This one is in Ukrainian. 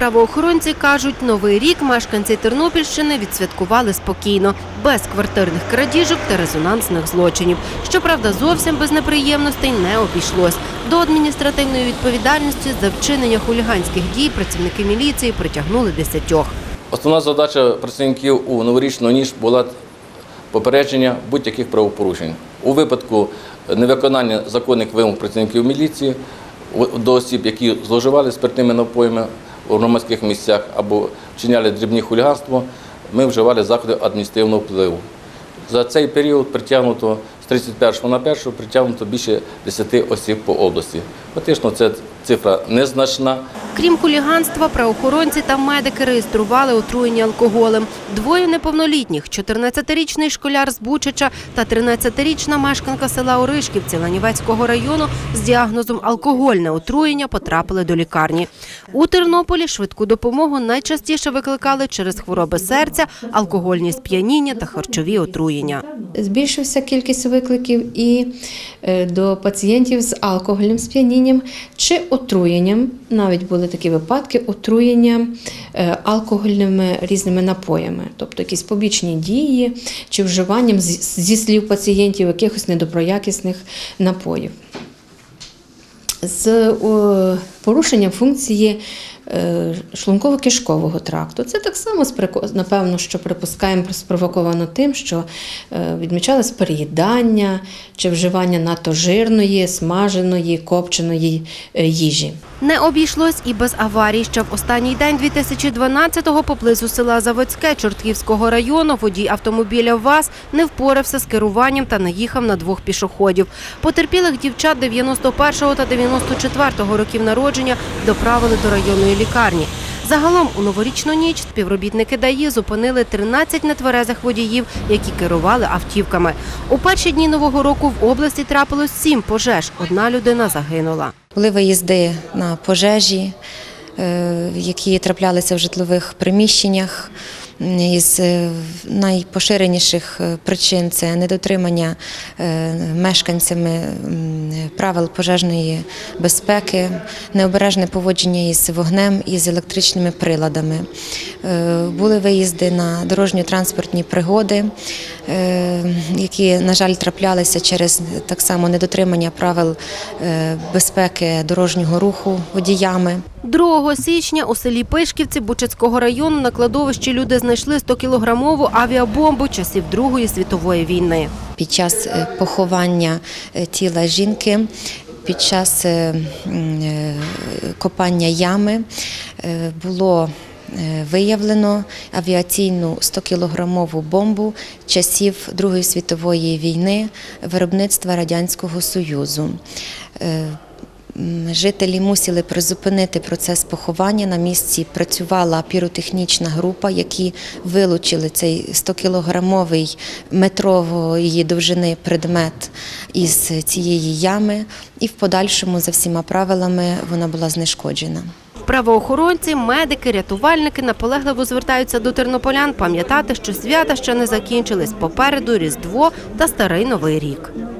Правоохоронці кажуть, Новий рік мешканці Тернопільщини відсвяткували спокійно, без квартирних крадіжок та резонансних злочинів. Щоправда, зовсім без неприємностей не обійшлось. До адміністративної відповідальності за вчинення хуліганських дій працівники міліції притягнули 10. Основна задача працівників у новорічну ніч була попередження будь-яких правопорушень. У випадку невиконання законних вимог працівників міліції до осіб, які зловживали спиртними напоями у громадських місцях або вчиняли дрібні хуліганство, ми вживали заходи адміністративного впливу. За цей період притягнуто з 31 на 1 притягнуто більше 10 осіб по області. Фактично, це цифра незначна. Крім хуліганства, правоохоронці та медики реєстрували отруєння алкоголем. 2 неповнолітніх – 14-річний школяр з Бучача та 13-річна мешканка села Оришківці Ланівецького району з діагнозом алкогольне отруєння потрапили до лікарні. У Тернополі швидку допомогу найчастіше викликали через хвороби серця, алкогольні сп'яніння та харчові отруєння. Збільшився кількість викликів і до пацієнтів з алкогольним сп'янінням чи отруєнням. Навіть були такі випадки отруєння алкогольними різними напоями, тобто якісь побічні дії чи вживанням, зі слів пацієнтів, якихось недоброякісних напоїв. З порушенням функції шлунково-кишкового тракту. Це так само, напевно, що припускаємо, спровоковано тим, що відмічалось переїдання чи вживання надто жирної, смаженої, копченої їжі. Не обійшлось і без аварій. Ще в останній день 2012-го поблизу села Заводське Чортківського району водій автомобіля ВАЗ не впорався з керуванням та наїхав на 2 пішоходів. Потерпілих дівчат 91-го та 94-го років народження доправили до районної лікарні. Загалом у новорічну ніч співробітники ДАІ зупинили 13 нетверезих водіїв, які керували автівками. У перші дні Нового року в області трапилось 7 пожеж, 1 людина загинула. Були виїзди на пожежі, які траплялися в житлових приміщеннях. Із найпоширеніших причин – це недотримання мешканцями правил пожежної безпеки, необережне поводження із вогнем і з електричними приладами. Були виїзди на дорожньо-транспортні пригоди, які, на жаль, траплялися через так само недотримання правил безпеки дорожнього руху водіями. 2 січня у селі Пишківці Бучацького району на кладовищі люди знайшли 100-кілограмову авіабомбу часів Другої світової війни. Під час поховання тіла жінки, під час копання ями було виявлено авіаційну 100-кілограмову бомбу часів Другої світової війни виробництва Радянського Союзу. Жителі мусили призупинити процес поховання. На місці працювала піротехнічна група, які вилучили цей 100-кілограмовий метрової довжини предмет із цієї ями, і в подальшому за всіма правилами вона була знешкоджена. Правоохоронці, медики, рятувальники наполегливо звертаються до тернополян пам'ятати, що свята ще не закінчились. Попереду Різдво та Старий Новий рік.